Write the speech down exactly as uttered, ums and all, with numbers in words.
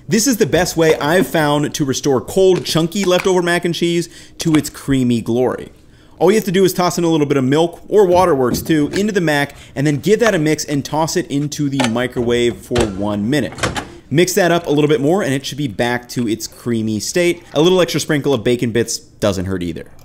This is the best way I've found to restore cold, chunky leftover mac and cheese to its creamy glory. All you have to do is toss in a little bit of milk, or water works too, into the mac, and then give that a mix and toss it into the microwave for one minute. Mix that up a little bit more and it should be back to its creamy state. A little extra sprinkle of bacon bits doesn't hurt either.